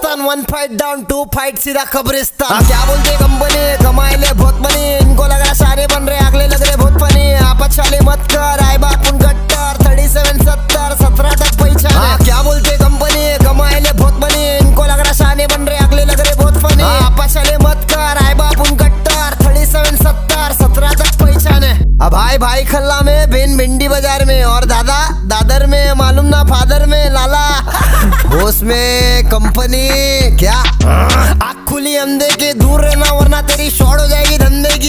Pakistan 1 fight down 2 fight सीधा कब्रिस्तान। क्या बोलते कंपनी कमाए ले बहुत मनी, इनको लग रहा सारे बन रहे अगले लग रहे बहुत फनी। आपस वाले मत कर आए बाप उन गट्टर 37 70 17 तक पहचान। क्या बोलते कंपनी कमाए ले बहुत मनी, इनको लग रहा सारे बन रहे अगले लग रहे बहुत फनी। आपस वाले मत कर आए बाप उन गट्टर 37 70 17 तक पहचान है। अब भाई खल्ला में बेन भिंडी बाजार में और दादा दादर में मालूम ना फादर में लाला बोस में कंपनी क्या आँख खुली अंधे के दूर रहना वरना तेरी शॉर्ट हो जाएगी धंधे की।